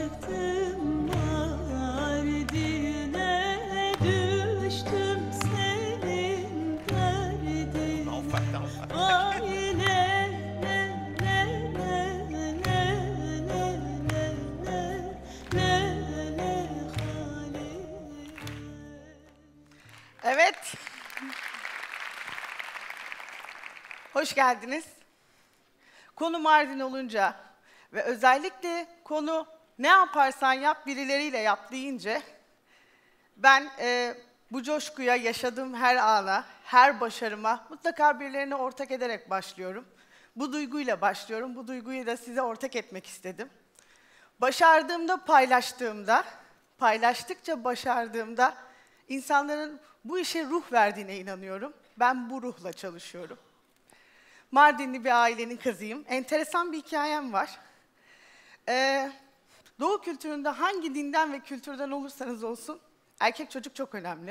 Vardım Mardin'e, düştüm senin derdine. Vay le le le le le le le le Halil. Evet. Hoş geldiniz. Konu Mardin olunca ve özellikle konu ne yaparsan yap birileriyle yap deyince ben bu coşkuya yaşadığım her ana, her başarıma mutlaka birilerine ortak ederek başlıyorum. Bu duyguyla başlıyorum. Bu duyguyu da size ortak etmek istedim. Başardığımda, paylaştığımda, paylaştıkça başardığımda insanların bu işe ruh verdiğine inanıyorum. Ben bu ruhla çalışıyorum. Mardinli bir ailenin kızıyım. Enteresan bir hikayem var. Doğu kültüründe hangi dinden ve kültürden olursanız olsun erkek çocuk çok önemli.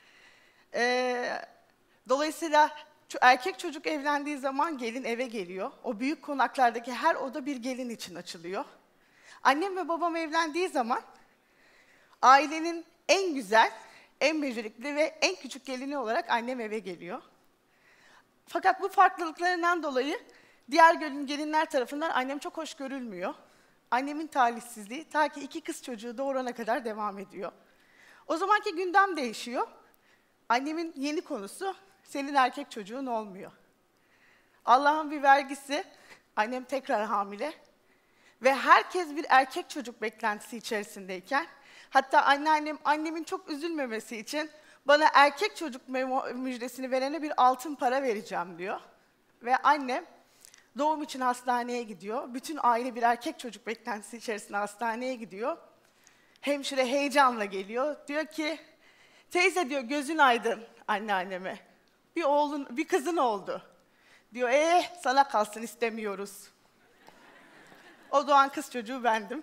Dolayısıyla erkek çocuk evlendiği zaman gelin eve geliyor. O büyük konaklardaki her oda bir gelin için açılıyor. Annem ve babam evlendiği zaman ailenin en güzel, en becerikli ve en küçük gelini olarak annem eve geliyor. Fakat bu farklılıklarından dolayı diğer gelinler tarafından annem çok hoş görülmüyor. Annemin talihsizliği ta ki 2 kız çocuğu doğurana kadar devam ediyor. O zamanki gündem değişiyor. Annemin yeni konusu, senin erkek çocuğun olmuyor. Allah'ın bir vergisi, annem tekrar hamile. Ve herkes bir erkek çocuk beklentisi içerisindeyken, hatta annemin çok üzülmemesi için bana erkek çocuk müjdesini verene bir altın para vereceğim diyor. Ve annem doğum için hastaneye gidiyor. Bütün aile bir erkek çocuk beklentisi içerisinde hastaneye gidiyor. Hemşire heyecanla geliyor. Diyor ki, teyze diyor gözün aydın anneanneme. Bir kızın oldu. Diyor, sana kalsın istemiyoruz. O doğan kız çocuğu bendim.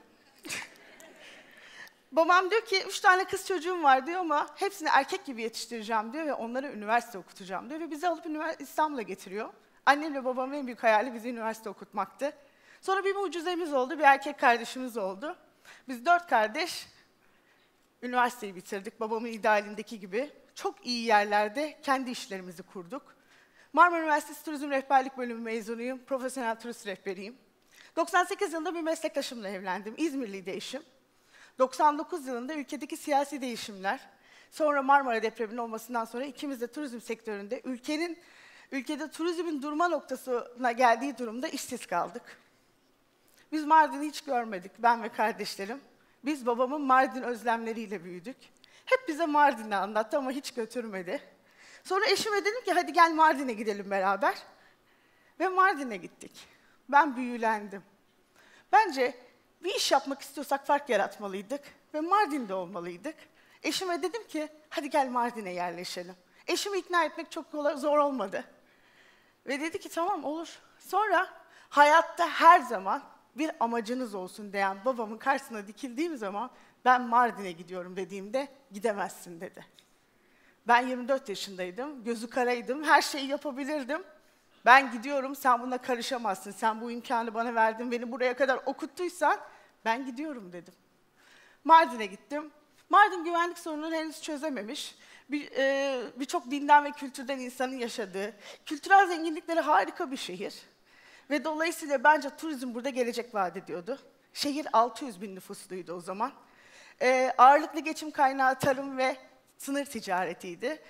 Babam diyor ki 3 tane kız çocuğum var diyor ama hepsini erkek gibi yetiştireceğim diyor ve onlara üniversite okutacağım diyor ve bizi alıp İstanbul'a getiriyor. Annemle babamın en büyük hayali bizi üniversite okutmaktı. Sonra bir mucizemiz oldu, bir erkek kardeşimiz oldu. Biz 4 kardeş üniversiteyi bitirdik babamın idealindeki gibi. Çok iyi yerlerde kendi işlerimizi kurduk. Marmara Üniversitesi Turizm Rehberlik Bölümü mezunuyum, profesyonel turist rehberiyim. 98 yılında bir meslektaşımla evlendim, İzmirliydi eşim. 99 yılında ülkedeki siyasi değişimler, sonra Marmara depreminin olmasından sonra ikimiz de turizm sektöründe ülkede turizmin durma noktasına geldiği durumda işsiz kaldık. Biz Mardin'i hiç görmedik, ben ve kardeşlerim. Biz babamın Mardin özlemleriyle büyüdük. Hep bize Mardin'i anlattı ama hiç götürmedi. Sonra eşime dedim ki hadi gel Mardin'e gidelim beraber. Ve Mardin'e gittik. Ben büyülendim. Bence bir iş yapmak istiyorsak fark yaratmalıydık ve Mardin'de olmalıydık. Eşime dedim ki, hadi gel Mardin'e yerleşelim. Eşimi ikna etmek çok zor olmadı. Ve dedi ki, tamam olur. Sonra hayatta her zaman bir amacınız olsun diyen babamın karşısına dikildiğim zaman, ben Mardin'e gidiyorum dediğimde, gidemezsin dedi. Ben 24 yaşındaydım, gözü karaydım, her şeyi yapabilirdim. Ben gidiyorum, sen buna karışamazsın. Sen bu imkanı bana verdin, beni buraya kadar okuttuysan ben gidiyorum dedim. Mardin'e gittim. Mardin güvenlik sorununu henüz çözememiş. Birçok dinden ve kültürden insanın yaşadığı, kültürel zenginlikleri harika bir şehir. Ve dolayısıyla bence turizm burada gelecek vaat ediyordu. Şehir 600 bin nüfusluydu o zaman. Ağırlıklı geçim kaynağı tarım ve sınır ticaretiydi.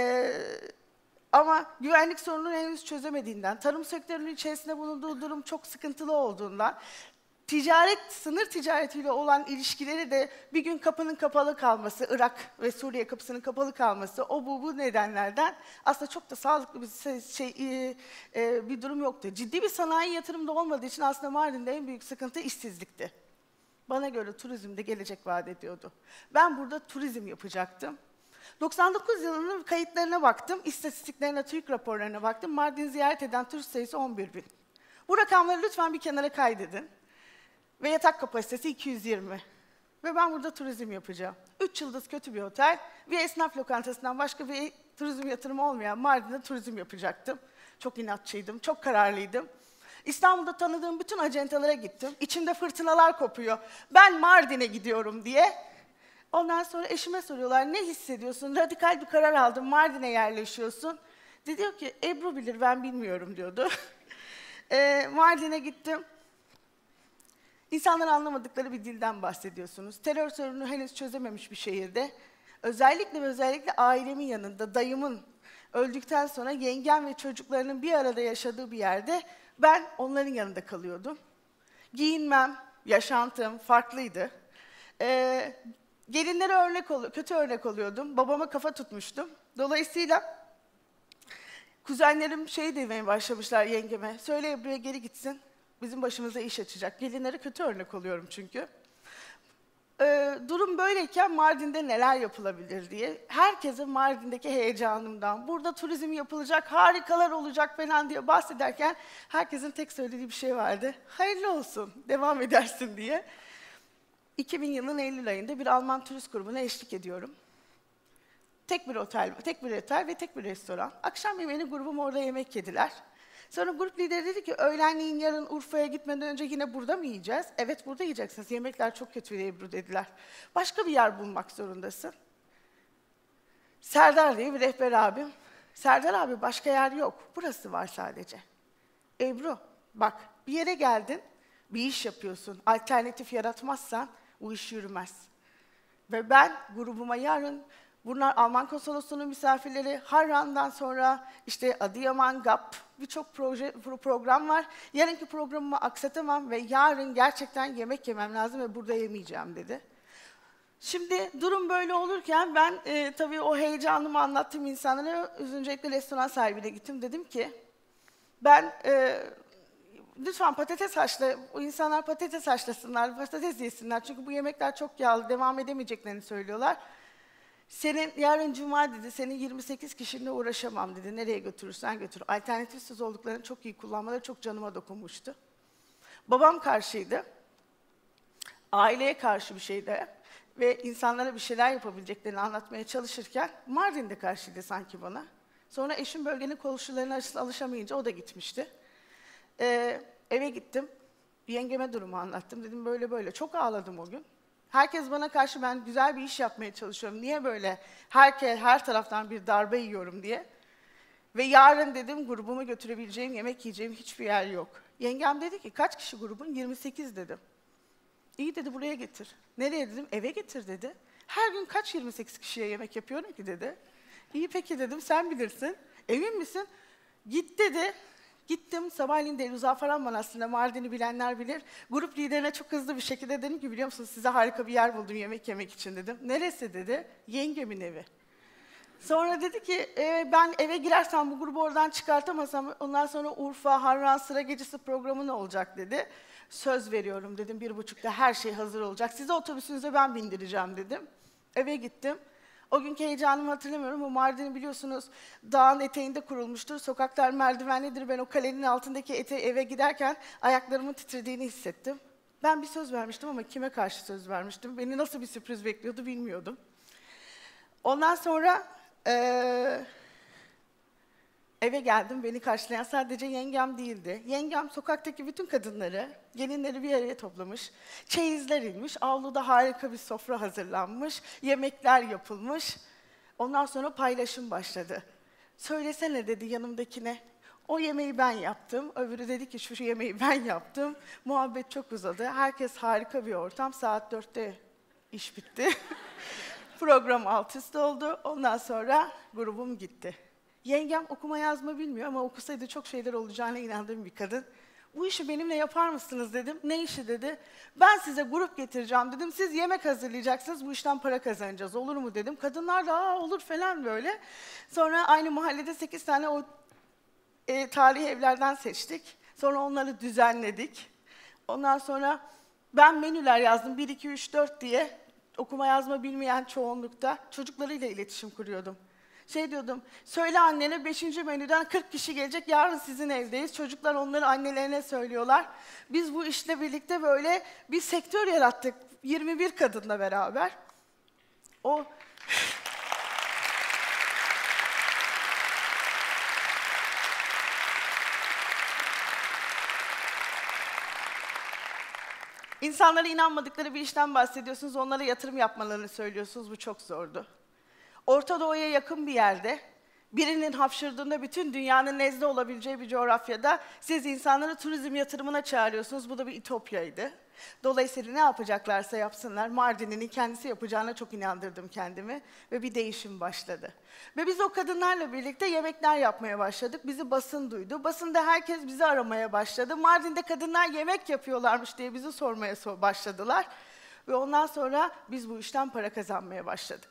Ama güvenlik sorununu henüz çözemediğinden, tarım sektörünün içerisinde bulunduğu durum çok sıkıntılı olduğundan, sınır ticaretiyle olan ilişkileri de bir gün kapının kapalı kalması, Irak ve Suriye kapısının kapalı kalması, bu nedenlerden aslında çok da sağlıklı bir durum yoktu. Ciddi bir sanayi yatırımda olmadığı için aslında Mardin'de en büyük sıkıntı işsizlikti. Bana göre turizmde gelecek vaat ediyordu. Ben burada turizm yapacaktım. 99 yılının kayıtlarına baktım, istatistiklerine, TÜİK raporlarına baktım. Mardin'i ziyaret eden turist sayısı 11 bin. Bu rakamları lütfen bir kenara kaydedin. Ve yatak kapasitesi 220. Ve ben burada turizm yapacağım. 3 yıldız kötü bir otel, bir esnaf lokantasından başka bir turizm yatırımı olmayan Mardin'de turizm yapacaktım. Çok inatçıydım, çok kararlıydım. İstanbul'da tanıdığım bütün acentelere gittim. İçimde fırtınalar kopuyor. Ben Mardin'e gidiyorum diye. Ondan sonra eşime soruyorlar, ne hissediyorsun? Radikal bir karar aldım, Mardin'e yerleşiyorsun. Diyor ki, Ebru bilir, ben bilmiyorum diyordu. Mardin'e gittim. İnsanların anlamadıkları bir dilden bahsediyorsunuz. Terör sorununu henüz çözememiş bir şehirde. Özellikle ailemin yanında, dayımın öldükten sonra yengem ve çocuklarının bir arada yaşadığı bir yerde ben onların yanında kalıyordum. Giyinmem, yaşantım farklıydı. Gelinlere kötü örnek oluyordum. Babama kafa tutmuştum. Dolayısıyla kuzenlerim şey demeye başlamışlar yengeme. Söyle Ebru'ya geri gitsin. Bizim başımıza iş açacak. Gelinlere kötü örnek oluyorum çünkü. Durum böyleyken Mardin'de neler yapılabilir diye. Herkese Mardin'deki heyecanımdan, burada turizm yapılacak, harikalar olacak falan diye bahsederken herkesin tek söylediği bir şey vardı. Hayırlı olsun, devam edersin diye. 2000 yılının Eylül ayında bir Alman turist grubuna eşlik ediyorum. Tek bir otel ve tek bir restoran. Akşam yemeğini grubum orada yemek yediler. Sonra grup lideri dedi ki, öğlenleyin yarın Urfa'ya gitmeden önce yine burada mı yiyeceğiz? Evet, burada yiyeceksiniz. Yemekler çok kötü Ebru dediler. Başka bir yer bulmak zorundasın. Serdar diye bir rehber abim. Serdar abi, başka yer yok. Burası var sadece. Ebru, bak bir yere geldin, bir iş yapıyorsun. Alternatif yaratmazsan bu iş yürümez. Ve ben grubuma yarın, bunlar Alman konsolosluğunun misafirleri, Harran'dan sonra işte Adıyaman, GAP, birçok program var. Yarınki programımı aksatamam ve yarın gerçekten yemek yemem lazım ve burada yemeyeceğim dedi. Şimdi durum böyle olurken ben tabii o heyecanımı anlattığım insanlara, öncelikle restoran sahibine gittim. Dedim ki, ben lütfen patates haşla, o insanlar patates haşlasınlar, patates yesinler. Çünkü bu yemekler çok yağlı, devam edemeyeceklerini söylüyorlar. Senin yarın cuma dedi, senin 28 kişinle uğraşamam dedi, nereye götürürsen götür. Alternatifsiz olduklarını çok iyi kullanmaları çok canıma dokunmuştu. Babam karşıydı, aileye karşı bir şeydi ve insanlara bir şeyler yapabileceklerini anlatmaya çalışırken Mardin'de karşıydı sanki bana. Sonra eşim bölgenin koşullarına alışamayınca o da gitmişti. Eve gittim, yengeme durumu anlattım, dedim böyle böyle, çok ağladım o gün. Herkes bana karşı, ben güzel bir iş yapmaya çalışıyorum, niye böyle her taraftan bir darbe yiyorum diye. Ve yarın dedim, grubumu götürebileceğim, yemek yiyeceğim hiçbir yer yok. Yengem dedi ki, kaç kişi grubun? 28 dedim. İyi dedi, buraya getir. Nereye dedim, eve getir dedi. Her gün kaç 28 kişiye yemek yapıyorum ki dedi. İyi peki dedim, sen bilirsin. Emin misin? Git dedi. Gittim, sabahleyin Derüzafaran Manastırı'nda, Mardin'i bilenler bilir. Grup liderine çok hızlı bir şekilde dedim ki, biliyor musunuz size harika bir yer buldum yemek yemek için dedim. Neresi dedi, yengemin evi. Sonra dedi ki, ben eve girersem bu grubu oradan çıkartamasam, ondan sonra Urfa, Harran Sıra Gecesi programı ne olacak dedi. Söz veriyorum dedim, 1.30'da her şey hazır olacak. Size otobüsünüze ben bindireceğim dedim. Eve gittim. O günkü heyecanımı hatırlamıyorum. O Mardin'i biliyorsunuz, dağın eteğinde kurulmuştur. Sokaklar merdivenlidir. Ben o kalenin altındaki eve giderken ayaklarımın titrediğini hissettim. Ben bir söz vermiştim ama kime karşı söz vermiştim? Beni nasıl bir sürpriz bekliyordu bilmiyordum. Ondan sonra eve geldim. Beni karşılayan sadece yengem değildi. Yengem sokaktaki bütün kadınları, gelinleri bir araya toplamış. Çeyizler inmiş, avluda harika bir sofra hazırlanmış, yemekler yapılmış. Ondan sonra paylaşım başladı. Söylesene dedi yanımdakine, o yemeği ben yaptım. Öbürü dedi ki şu yemeği ben yaptım. Muhabbet çok uzadı. Herkes harika bir ortam. Saat 4'te iş bitti. Program alt üst oldu. Ondan sonra grubum gitti. Yengem okuma yazma bilmiyor ama okusaydı çok şeyler olacağına inandığım bir kadın. Bu işi benimle yapar mısınız dedim. Ne işi dedi. Ben size grup getireceğim dedim. Siz yemek hazırlayacaksınız, bu işten para kazanacağız. Olur mu dedim. Kadınlar da olur falan böyle. Sonra aynı mahallede 8 tane o tarihi evlerden seçtik. Sonra onları düzenledik. Ondan sonra ben menüler yazdım. 1, 2, 3, 4 diye. Okuma yazma bilmeyen çoğunlukta çocuklarıyla iletişim kuruyordum. Şey diyordum, söyle annene 5. menüden 40 kişi gelecek, yarın sizin evdeyiz. Çocuklar onları annelerine söylüyorlar. Biz bu işle birlikte böyle bir sektör yarattık, 21 kadınla beraber. O İnsanlara inanmadıkları bir işten bahsediyorsunuz, onlara yatırım yapmalarını söylüyorsunuz. Bu çok zordu. Orta Doğu'ya yakın bir yerde, birinin hapşırdığında bütün dünyanın nezle olabileceği bir coğrafyada siz insanları turizm yatırımına çağırıyorsunuz. Bu da bir ütopyaydı. Dolayısıyla ne yapacaklarsa yapsınlar, Mardin'in kendisi yapacağına çok inandırdım kendimi ve bir değişim başladı. Ve biz o kadınlarla birlikte yemekler yapmaya başladık. Bizi basın duydu. Basında herkes bizi aramaya başladı. Mardin'de kadınlar yemek yapıyorlarmış diye bizi sormaya başladılar. Ve ondan sonra biz bu işten para kazanmaya başladık.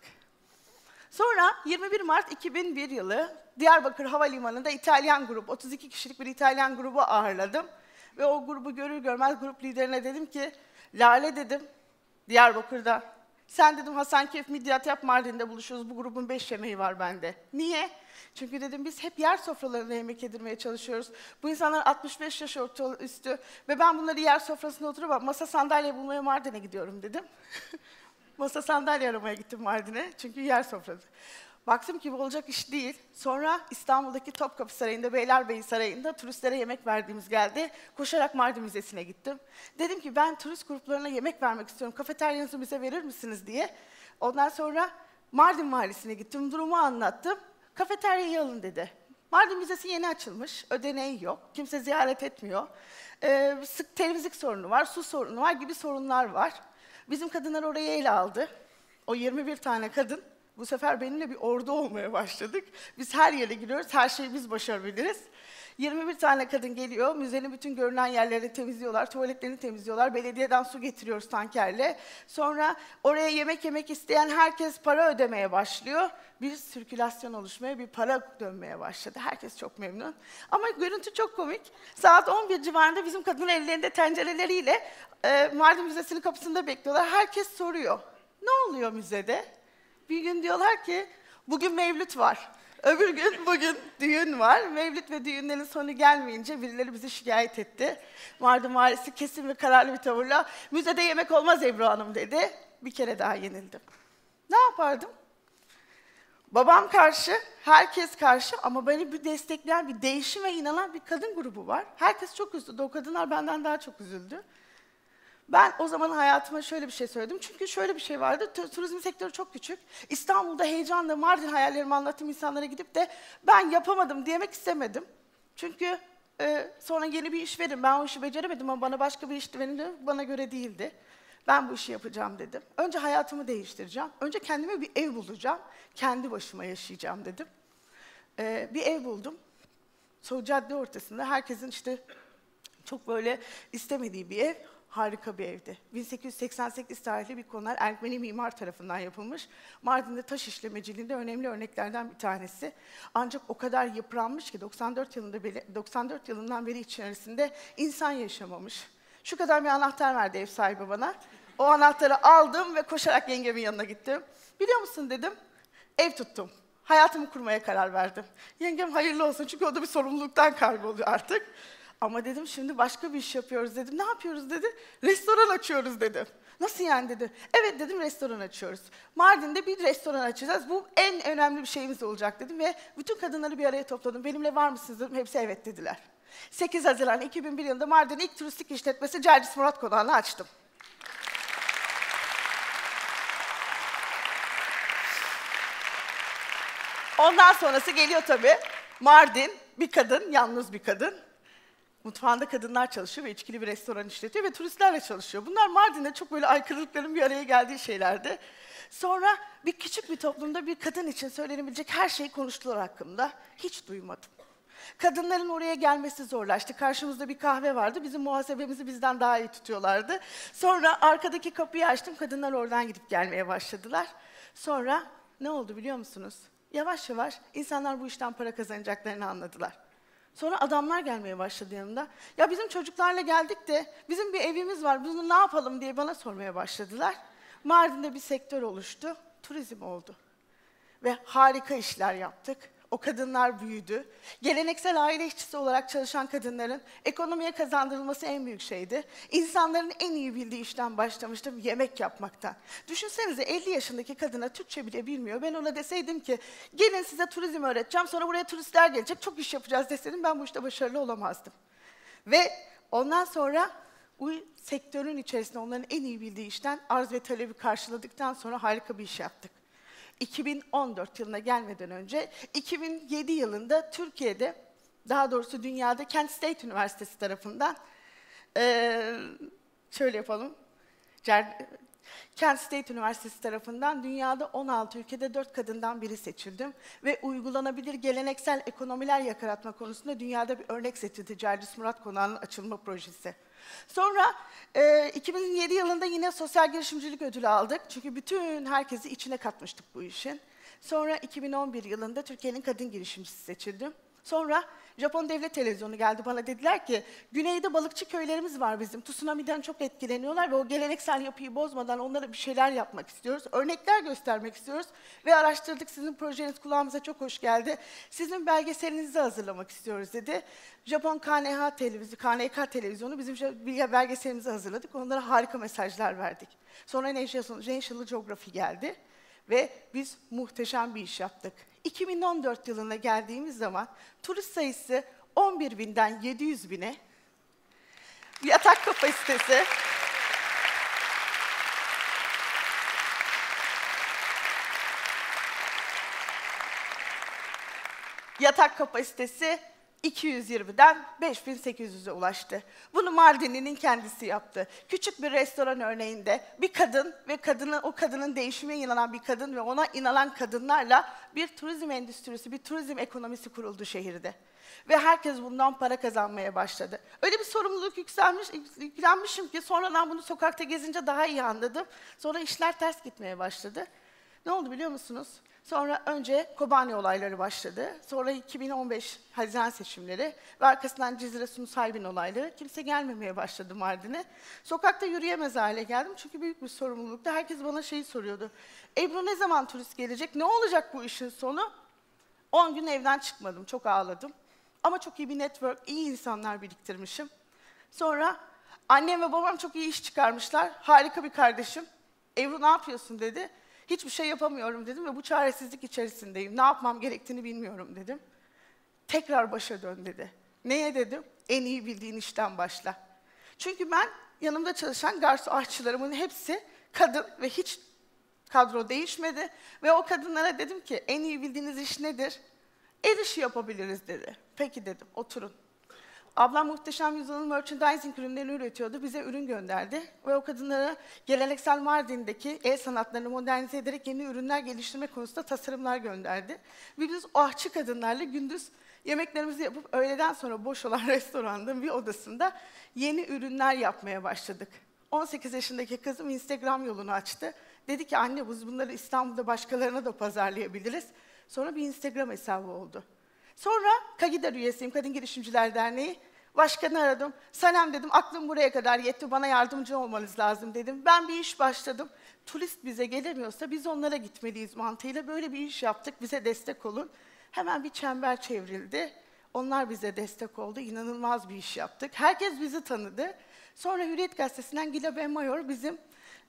Sonra 21 Mart 2001 yılı Diyarbakır Havalimanı'nda İtalyan grup, 32 kişilik bir İtalyan grubu ağırladım. Ve o grubu görür görmez grup liderine dedim ki, Lale dedim, Diyarbakır'da. Sen dedim Hasankeyf, Midyat yap, Mardin'de buluşuyoruz. Bu grubun 5 yemeği var bende. Niye? Çünkü dedim biz hep yer sofralarında yemek yedirmeye çalışıyoruz. Bu insanlar 65 yaş üstü ve ben bunları yer sofrasında oturup masa sandalye bulmaya Mardin'e gidiyorum dedim. Masa sandalye aramaya gittim Mardin'e çünkü yer sofrası. Baktım ki bu olacak iş değil. Sonra İstanbul'daki Topkapı Sarayı'nda, Beylerbeyi Sarayı'nda turistlere yemek verdiğimiz geldi. Koşarak Mardin Müzesi'ne gittim. Dedim ki ben turist gruplarına yemek vermek istiyorum. Kafeteryanızı bize verir misiniz diye. Ondan sonra Mardin Valisi'ne gittim. Durumu anlattım. Kafeteryayı alın dedi. Mardin Müzesi yeni açılmış. Ödeneği yok. Kimse ziyaret etmiyor. Sık temizlik sorunu var, su sorunu var gibi sorunlar var. Bizim kadınlar orayı ele aldı. O 21 tane kadın. Bu sefer benimle bir ordu olmaya başladık. Biz her yere giriyoruz, her şeyi biz başarabiliriz. 21 tane kadın geliyor, müzenin bütün görünen yerlerini temizliyorlar, tuvaletlerini temizliyorlar, belediyeden su getiriyoruz tankerle. Sonra oraya yemek yemek isteyen herkes para ödemeye başlıyor. Bir sirkülasyon oluşmaya, bir para dönmeye başladı. Herkes çok memnun. Ama görüntü çok komik. Saat 11 civarında bizim kadın ellerinde tencereleriyle Mardin Müzesi'nin kapısında bekliyorlar. Herkes soruyor, ne oluyor müzede? Bir gün diyorlar ki, bugün mevlüt var. Öbür gün bugün düğün var. Mevlüt ve düğünlerin sonu gelmeyince birileri bizi şikayet etti. Mardin Valisi kesin ve kararlı bir tavırla, müzede yemek olmaz Ebru Hanım dedi. Bir kere daha yenildim. Ne yapardım? Babam karşı, herkes karşı ama beni bir destekleyen, bir değişime inanan bir kadın grubu var. Herkes çok üzüldü. O kadınlar benden daha çok üzüldü. Ben o zaman hayatıma şöyle bir şey söyledim. Çünkü şöyle bir şey vardı, turizm sektörü çok küçük. İstanbul'da heyecanla Mardin hayallerimi anlattığım insanlara gidip de ben yapamadım demek istemedim. Çünkü sonra yeni bir iş verin, ben o işi beceremedim ama bana başka bir iş verin de bana göre değildi. Ben bu işi yapacağım dedim. Önce hayatımı değiştireceğim, önce kendime bir ev bulacağım, kendi başıma yaşayacağım dedim. Bir ev buldum, sonra cadde ortasında herkesin işte çok böyle istemediği bir ev. Harika bir evdi. 1888 tarihli bir konut Ermeni mimar tarafından yapılmış. Mardin'de taş işlemeciliğinde önemli örneklerden bir tanesi. Ancak o kadar yıpranmış ki 94 yılından beri içerisinde insan yaşamamış. Şu kadar bir anahtar verdi ev sahibi bana. O anahtarı aldım ve koşarak yengemin yanına gittim. Biliyor musun dedim, ev tuttum. Hayatımı kurmaya karar verdim. Yengem hayırlı olsun çünkü o da bir sorumluluktan kayboluyor artık. Ama dedim şimdi başka bir iş yapıyoruz dedim. Ne yapıyoruz dedi. Restoran açıyoruz dedim. Nasıl yani dedi. Evet dedim restoran açıyoruz. Mardin'de bir restoran açacağız. Bu en önemli bir şeyimiz olacak dedim ve bütün kadınları bir araya topladım. Benimle var mısınız dedim. Hepsi evet dediler. 8 Haziran 2001 yılında Mardin'in ilk turistik işletmesi Cercis Murat Konağı'nı açtım. Ondan sonrası geliyor tabii. Mardin bir kadın, yalnız bir kadın. Mutfağında kadınlar çalışıyor ve içkili bir restoran işletiyor ve turistlerle çalışıyor. Bunlar Mardin'de çok böyle aykırılıkların bir araya geldiği şeylerdi. Sonra küçük bir toplumda bir kadın için söylenebilecek her şeyi konuştular hakkında. Hiç duymadım. Kadınların oraya gelmesi zorlaştı. Karşımızda bir kahve vardı. Bizim muhasebemizi bizden daha iyi tutuyorlardı. Sonra arkadaki kapıyı açtım. Kadınlar oradan gidip gelmeye başladılar. Sonra ne oldu biliyor musunuz? Yavaş yavaş insanlar bu işten para kazanacaklarını anladılar. Sonra adamlar gelmeye başladı yanımda. Ya bizim çocuklarla geldik de bizim bir evimiz var, bunu ne yapalım diye bana sormaya başladılar. Mardin'de bir sektör oluştu, turizm oldu. Ve harika işler yaptık. O kadınlar büyüdü. Geleneksel aile işçisi olarak çalışan kadınların ekonomiye kazandırılması en büyük şeydi. İnsanların en iyi bildiği işten başlamıştım, yemek yapmaktan. Düşünsenize 50 yaşındaki kadına Türkçe bile bilmiyor. Ben ona deseydim ki gelin size turizm öğreteceğim, sonra buraya turistler gelecek, çok iş yapacağız deseydim ben bu işte başarılı olamazdım. Ve ondan sonra Bu sektörün içerisinde onların en iyi bildiği işten arz ve talebi karşıladıktan sonra harika bir iş yaptık. 2014 yılına gelmeden önce, 2007 yılında Türkiye'de, daha doğrusu dünyada Kent State Üniversitesi tarafından, şöyle yapalım, Kent State Üniversitesi tarafından dünyada 16 ülkede 4 kadından biri seçildim. Ve uygulanabilir geleneksel ekonomiler yaratma konusunda dünyada bir örnek seçildi Cercis Murat Konağı'nın açılma projesi. Sonra 2007 yılında yine sosyal girişimcilik ödülü aldık. Çünkü bütün herkesi içine katmıştık bu işin. Sonra 2011 yılında Türkiye'nin kadın girişimcisi seçildim. Sonra Japon Devlet Televizyonu geldi bana, dediler ki güneyde balıkçı köylerimiz var bizim. Tsunami'den çok etkileniyorlar ve o geleneksel yapıyı bozmadan onlara bir şeyler yapmak istiyoruz. Örnekler göstermek istiyoruz ve araştırdık, sizin projeniz kulağımıza çok hoş geldi. Sizin belgeselinizi hazırlamak istiyoruz dedi. Japon KNK televizyonu bizim belgeselimizi hazırladık. Onlara harika mesajlar verdik. Sonra National Geography geldi. Ve biz muhteşem bir iş yaptık. 2014 yılına geldiğimiz zaman turist sayısı 11.000'den 700.000'e, yatak kapasitesi yatak kapasitesi 220'den 5.800'e ulaştı. Bunu Mardinli'nin kendisi yaptı. Küçük bir restoran örneğinde bir kadın ve o kadının değişime inanan bir kadın ve ona inanan kadınlarla bir turizm endüstrisi, bir turizm ekonomisi kuruldu şehirde. Ve herkes bundan para kazanmaya başladı. Öyle bir sorumluluk yüklenmişim ki sonradan bunu sokakta gezince daha iyi anladım. Sonra işler ters gitmeye başladı. Ne oldu biliyor musunuz? Sonra önce Kobani olayları başladı. Sonra 2015 Haziran seçimleri ve arkasından Cizre Su Nusaybin olayları. Kimse gelmemeye başladı Mardin'e. Sokakta yürüyemez hale geldim çünkü büyük bir sorumluluktu. Herkes bana şeyi soruyordu. Ebru ne zaman turist gelecek? Ne olacak bu işin sonu? 10 gün evden çıkmadım. Çok ağladım. Ama çok iyi bir network, iyi insanlar biriktirmişim. Sonra annem ve babam çok iyi iş çıkarmışlar. Harika bir kardeşim. Ebru ne yapıyorsun dedi. Hiçbir şey yapamıyorum dedim ve bu çaresizlik içerisindeyim. Ne yapmam gerektiğini bilmiyorum dedim. Tekrar başa dön dedi. Neye dedim? En iyi bildiğin işten başla. Çünkü ben yanımda çalışan garson aşçılarımın hepsi kadın ve hiç kadro değişmedi. Ve o kadınlara dedim ki en iyi bildiğiniz iş nedir? El işi yapabiliriz dedi. Peki dedim, oturun. Ablam Muhteşem Yüzyıl'ın merchandising ürünlerini üretiyordu. Bize ürün gönderdi. Ve o kadınlara geleneksel Mardin'deki el sanatlarını modernize ederek yeni ürünler geliştirme konusunda tasarımlar gönderdi. Ve biz o aşçı kadınlarla gündüz yemeklerimizi yapıp öğleden sonra boş olan restoranın bir odasında yeni ürünler yapmaya başladık. 18 yaşındaki kızım Instagram yolunu açtı. Dedi ki anne biz bunları İstanbul'da başkalarına da pazarlayabiliriz. Sonra bir Instagram hesabı oldu. Sonra KAGİDER üyesiyim, Kadın Girişimciler Derneği. Başkanı aradım. Sanem dedim, aklım buraya kadar yetti, bana yardımcı olmanız lazım dedim. Ben bir iş başladım. Turist bize gelemiyorsa biz onlara gitmeliyiz mantığıyla böyle bir iş yaptık, bize destek olun. Hemen bir çember çevrildi. Onlar bize destek oldu, inanılmaz bir iş yaptık. Herkes bizi tanıdı. Sonra Hürriyet Gazetesi'nden Gila Benmayor bizim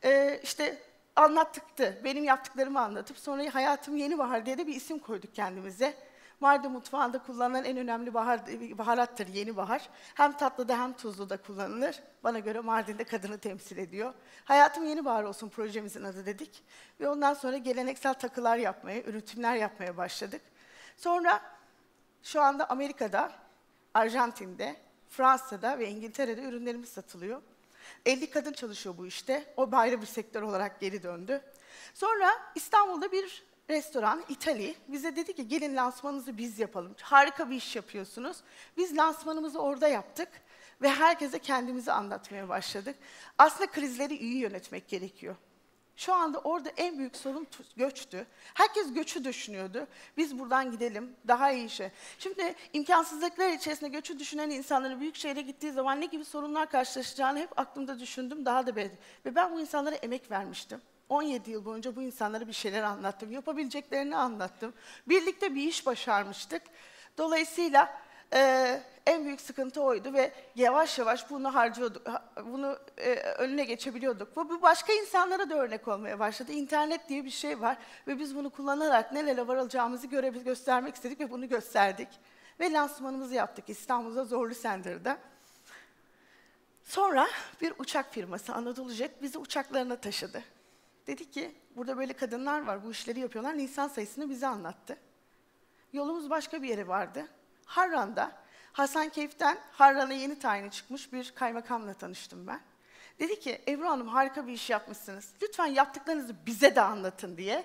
anlattıktı. Benim yaptıklarımı anlatıp sonra Hayatım Yeni Bahar diye de bir isim koyduk kendimize. Mardin mutfağında kullanılan en önemli baharattır yeni bahar. Hem tatlıda hem tuzluda kullanılır. Bana göre Mardin'de kadını temsil ediyor. Hayatım Yeni Bahar olsun projemizin adı dedik. Ve ondan sonra geleneksel takılar yapmaya, üretimler yapmaya başladık. Sonra şu anda Amerika'da, Arjantin'de, Fransa'da ve İngiltere'de ürünlerimiz satılıyor. 50 kadın çalışıyor bu işte. O ayrı bir sektör olarak geri döndü. Sonra İstanbul'da bir restoran, İtali, bize dedi ki gelin lansmanınızı biz yapalım. Harika bir iş yapıyorsunuz. Biz lansmanımızı orada yaptık ve herkese kendimizi anlatmaya başladık. Aslında krizleri iyi yönetmek gerekiyor. Şu anda orada en büyük sorun göçtü. Herkes göçü düşünüyordu. Biz buradan gidelim, daha iyi işe. Şimdi imkansızlıklar içerisinde göçü düşünen insanların büyük şehre gittiği zaman ne gibi sorunlar karşılaşacağını hep aklımda düşündüm, daha da belirledim. Ve ben bu insanlara emek vermiştim. 17 yıl boyunca bu insanlara bir şeyler anlattım, yapabileceklerini anlattım. Birlikte bir iş başarmıştık. Dolayısıyla en büyük sıkıntı oydu ve yavaş yavaş bunu harcıyorduk, önüne geçebiliyorduk. Bu başka insanlara da örnek olmaya başladı. İnternet diye bir şey var ve biz bunu kullanarak nelere varılacağımızı göstermek istedik ve bunu gösterdik. Ve lansmanımızı yaptık İstanbul'da Zorlu Center'da. Sonra bir uçak firması Anadolu Jet bizi uçaklarına taşıdı. Dedi ki burada böyle kadınlar var, bu işleri yapıyorlar. Nisan sayısını bize anlattı. Yolumuz başka bir yere vardı. Harran'da, Hasankeyf'ten Harran'a yeni tayini çıkmış bir kaymakamla tanıştım ben. Dedi ki, Ebru Hanım harika bir iş yapmışsınız. Lütfen yaptıklarınızı bize de anlatın diye.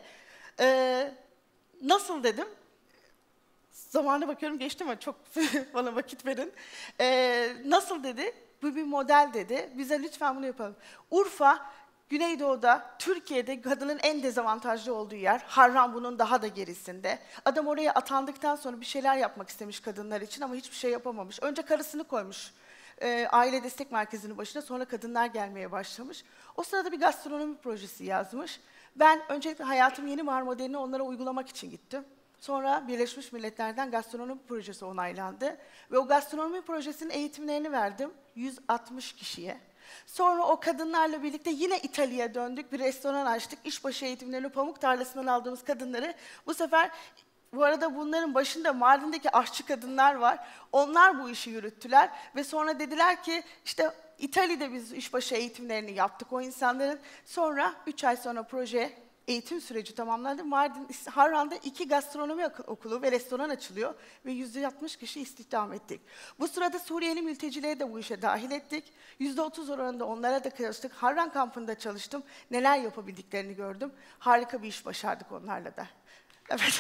Nasıl dedim. Zamana bakıyorum geçti ama çok bana vakit verin. Nasıl dedi. Bu bir model dedi. Bize lütfen bunu yapalım. Urfa, Güneydoğu'da, Türkiye'de kadının en dezavantajlı olduğu yer. Harran bunun daha da gerisinde. Adam oraya atandıktan sonra bir şeyler yapmak istemiş kadınlar için ama hiçbir şey yapamamış. Önce karısını koymuş aile destek merkezinin başına, sonra kadınlar gelmeye başlamış. O sırada bir gastronomi projesi yazmış. Ben öncelikle Hayatım Yeni Var modelini onlara uygulamak için gittim. Sonra Birleşmiş Milletler'den gastronomi projesi onaylandı. Ve o gastronomi projesinin eğitimlerini verdim 160 kişiye. Sonra o kadınlarla birlikte yine İtalya'ya döndük, bir restoran açtık. İşbaşı eğitimlerini pamuk tarlasından aldığımız kadınları bu sefer, bu arada bunların başında Mardin'deki aşçı kadınlar var. Onlar bu işi yürüttüler ve sonra dediler ki işte İtalya'da biz işbaşı eğitimlerini yaptık o insanların. Sonra 3 ay sonra proje eğitim süreci tamamlandı. Mardin, Harran'da 2 gastronomi okulu ve restoran açılıyor ve 160 kişi istihdam ettik. Bu sırada Suriyeli mültecileri de bu işe dahil ettik. %30 oranında onlara da çalıştık. Harran kampında çalıştım. Neler yapabildiklerini gördüm. Harika bir iş başardık onlarla da. Evet.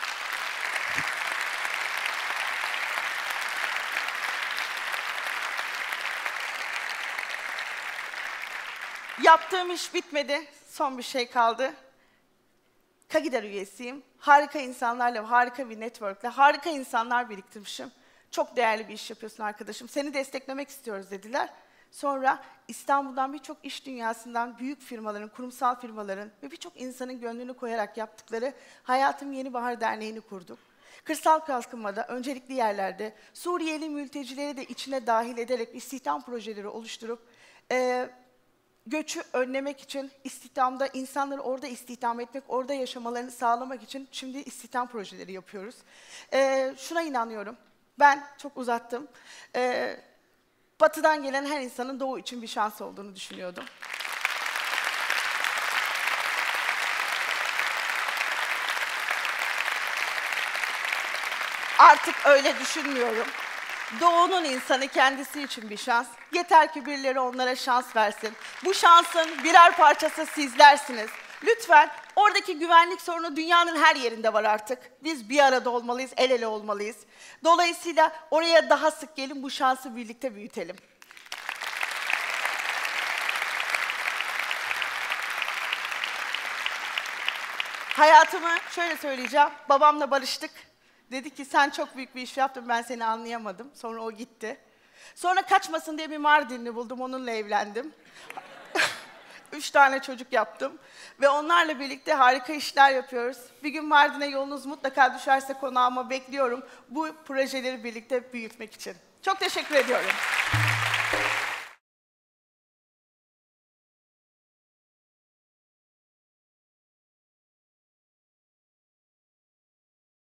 Yaptığım iş bitmedi. Son bir şey kaldı. Kagidar üyesiyim. Harika insanlarla, harika bir network'le, harika insanlar biriktirmişim. Çok değerli bir iş yapıyorsun arkadaşım. Seni desteklemek istiyoruz dediler. Sonra İstanbul'dan birçok iş dünyasından büyük firmaların, kurumsal firmaların ve birçok insanın gönlünü koyarak yaptıkları Hayatım Yeni Bahar Derneği'ni kurduk. Kırsal kalkınmada, öncelikli yerlerde Suriyeli mültecileri de içine dahil ederek istihdam projeleri oluşturup göçü önlemek için, istihdamda insanları orada istihdam etmek, orada yaşamalarını sağlamak için şimdi istihdam projeleri yapıyoruz. Şuna inanıyorum, ben çok uzattım. Batı'dan gelen her insanın Doğu için bir şans olduğunu düşünüyordum. Artık öyle düşünmüyorum. Doğu'nun insanı kendisi için bir şans. Yeter ki birileri onlara şans versin. Bu şansın birer parçası sizlersiniz. Lütfen, oradaki güvenlik sorunu dünyanın her yerinde var artık. Biz bir arada olmalıyız, el ele olmalıyız. Dolayısıyla oraya daha sık gelin, bu şansı birlikte büyütelim. Hayatımı şöyle söyleyeceğim, babamla barıştık. Dedi ki sen çok büyük bir iş yaptın, ben seni anlayamadım. Sonra o gitti. Sonra kaçmasın diye bir Mardinli buldum, onunla evlendim. 3 tane çocuk yaptım. Ve onlarla birlikte harika işler yapıyoruz. Bir gün Mardin'e yolunuz mutlaka düşerse konağıma bekliyorum. Bu projeleri birlikte büyütmek için. Çok teşekkür ediyorum.